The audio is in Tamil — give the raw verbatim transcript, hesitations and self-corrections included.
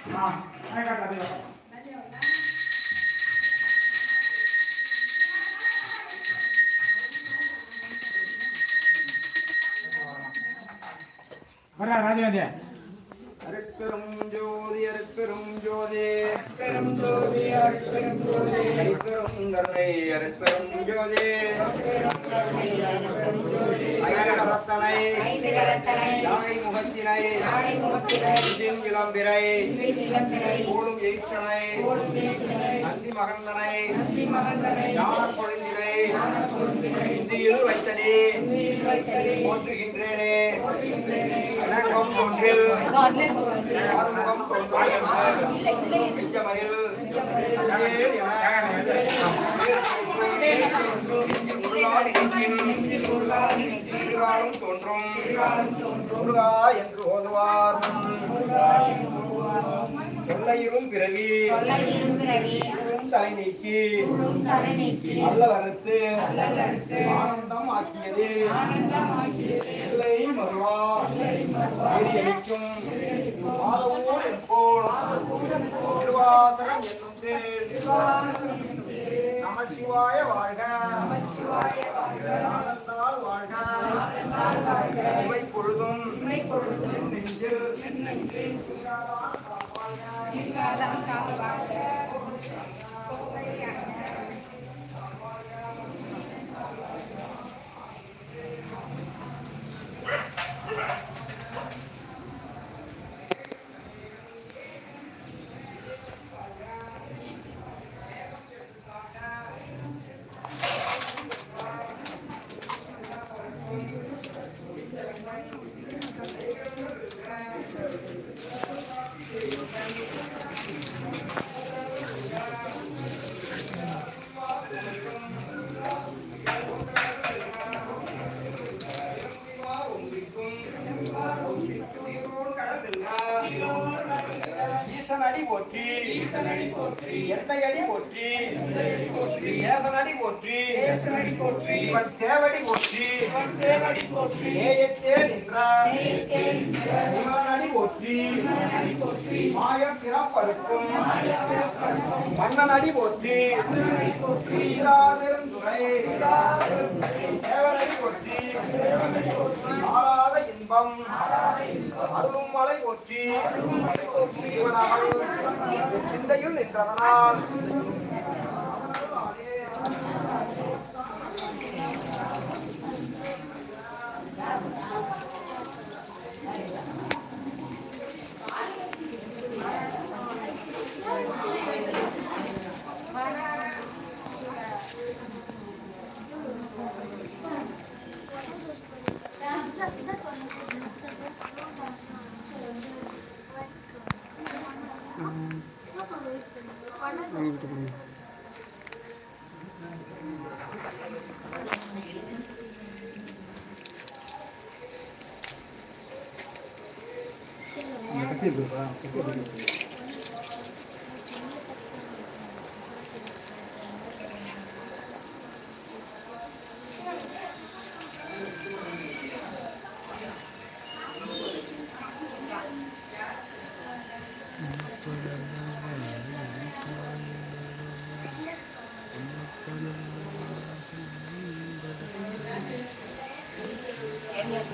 வரா ராஜவேந்தியா அருட்பெரும் ஜோதி அருட்பெரும் ஜோதி அருட்பெரும் ஜோதி அருட்பெரும் ஜோதி அருட்பெரும் கருணை அருட்பெரும் ஜோதி அருட்பெரும் கருணை அருட்பெரும் ஜோதி ஐந்து கரத்தனை ஐந்து கரத்தனை யானை முகத்தினை யானை முகத்தினை இந்தின் இளம்பிறை இன்பின் இளம்பிறை கூடும் எயிற்றனை ஓடும் ஏற்றினை நந்தி மகந்தனை நந்தி மகந்தனை ஞான கொழுந்தினை ஞான கொழுந்தினை இந்தியில் வைத்தனே இந்தியில் வைத்தடி போற்றுகின்றேனே போற்றுகின்றேனே அனகம் ஒன்றில் ஆறுமுகம் தோன்றும் மிஞ்சமரில் திருவாரும் தோன்றும் முருகா என்று ஓதுவார் தொல்லையிரும் பிறவி தலை நீக்கி அல்லல் அறுத்து ஆனந்தம் ஆக்கியது இல்லை மருவா எரிக்கும் மாதவூர் எப்போல் திருவாசகம் என்னும் நமச்சிவாய வாழ்க ஆனந்தால் வாழ்க இவை பொழுதும் நெஞ்சில் ஈசனடி போற்றி எந்தையடி போற்றி ஏசனடி போற்றி இவன் சேவடி போற்றி ஏயத்தே நின்றார் இவனடி போற்றி மாய பிறப்பருக்கும் மன்னனடி போற்றி ஈராதெருந்துறை தேவனடி போற்றி ஆராத இன்பம் அருளும் மலை போற்றி சிந்தையுள் நின்றதனால் கட்டி